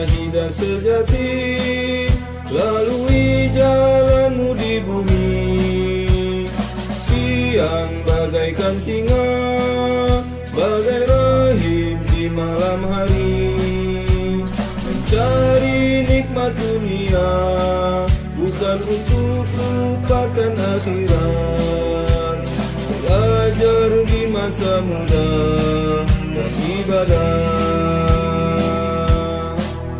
hidah sejati, lalui jalanmu di bumi. Siang bagaikan singa, bagai rahib di malam hari. Mencari nikmat dunia, bukan untuk lupakan akhirat. Belajar di masa muda dan ibadah.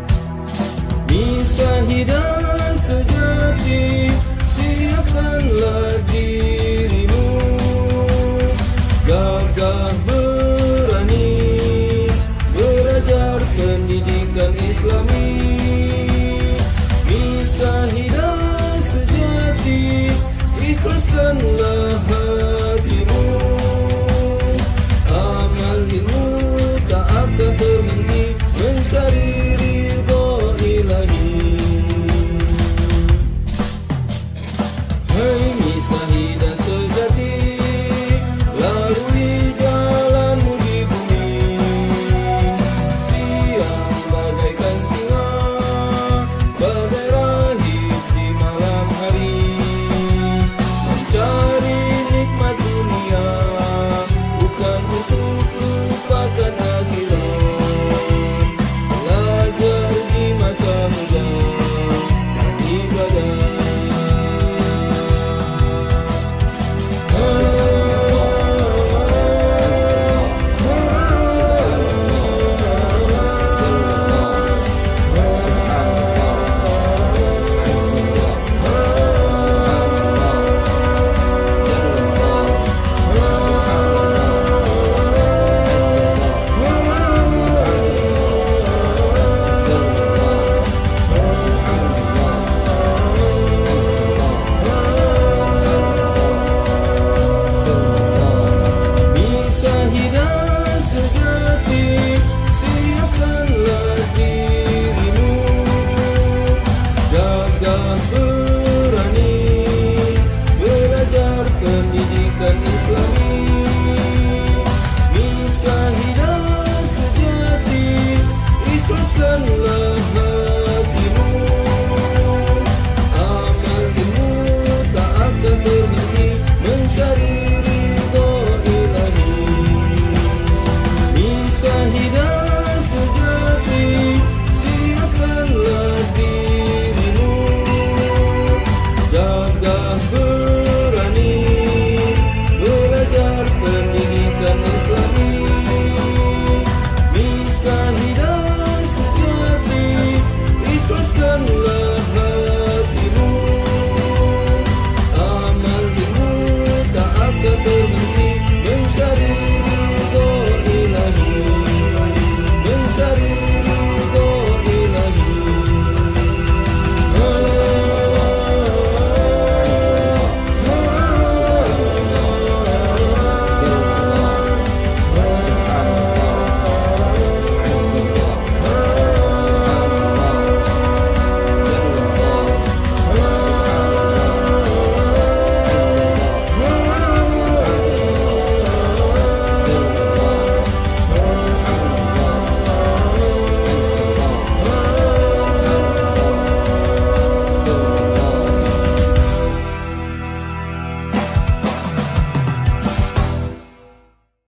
Nisa hidah sejati, siapkanlah dirimu. Gagah berani, belajar pendidikan Islami. Nisa hidah sejati, ikhlaskanlah hatimu. Amal ilmu tak akan berhenti, mencari ridha ilahi. Hai Nisa hidah sejati, lalui jalanmu di bumi. Siang bagaikan singa, bagai rahib di malam hari. Mencari nikmat dunia, bukan untuk lupakan akhirat. Belajar di masa muda dan ibadah. Nisa hidah sejati, ikhlaskanlah